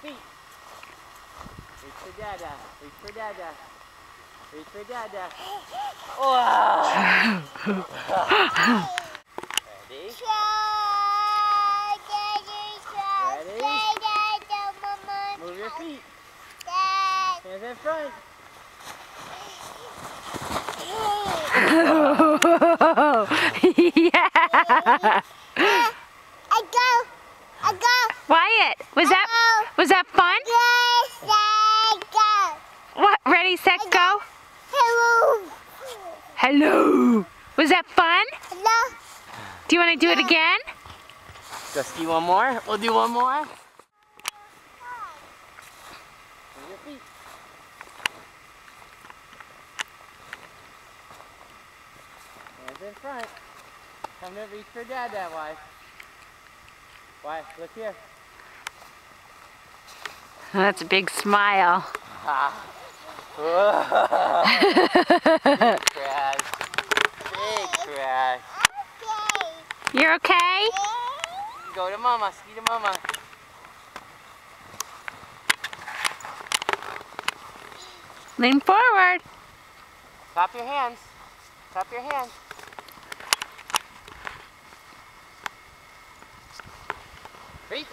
feet. Reach for Dada. Reach for Dada. Reach for Dada. Wow. Ready? Ready? Move your feet. Hands in front. Yeah. I go. Wyatt, was that fun? Yes, I go. What? Ready, set, go. Hello. Hello. Was that fun? Hello. Do you want to do it again? Let's ski one more. We'll do one more. Move your feet. Hands in front. Come to reach for Dada, wife. Wife, look here. Oh, that's a big smile. Big crash. Big crash. Okay. You're okay? Go to mama. Ski to mama. Lean forward. Clap your hands. Clap your hands. Reach.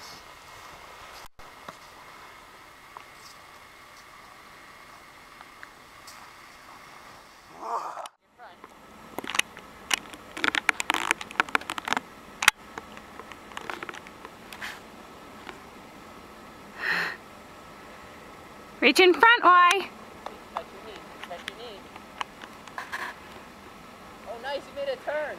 Reach in front, Y. Touch your knee. Touch your knee. Oh, nice. You made a turn.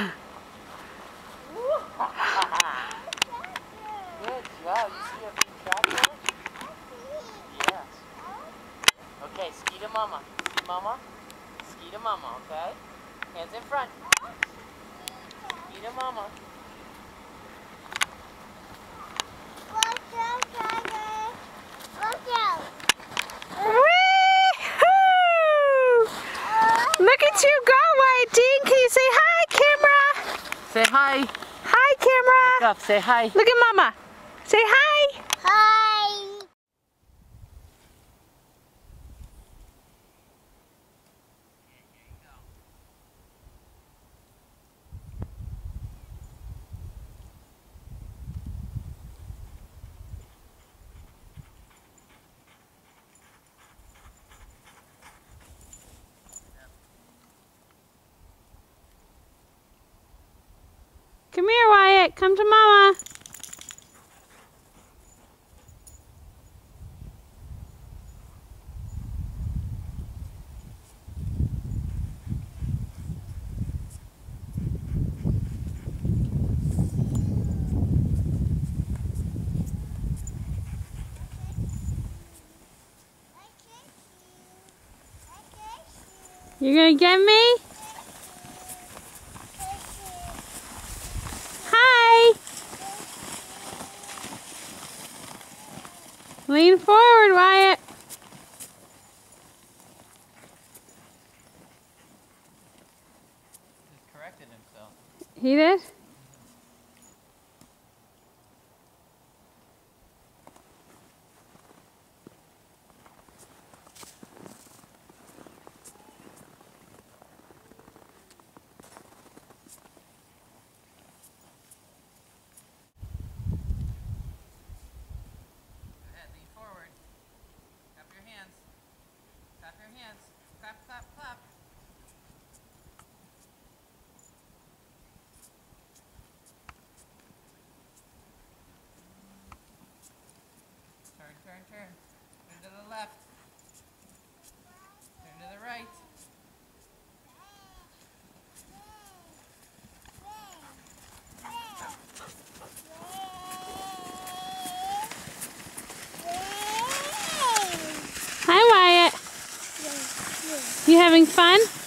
Good job. You see your big track there? Yes. Okay, ski to mama. See mama? Ski to mama, okay? Hands in front. Ski to mama. Woo-hoo! Look at you go, Wyatt Dean. Can you say hi, camera? Say hi. Hi, camera. Look up. Say hi. Look at mama. Say hi. Hi. Come here, Wyatt. Come to mama. You're gonna get me? Hi. Lean forward, Wyatt. Just corrected himself. He did? Lean forward. Clap your hands. Clap your hands. Clap, clap, clap. Turn, turn, turn. Turn to the left. Turn to the right. Hi, Wyatt. You having fun?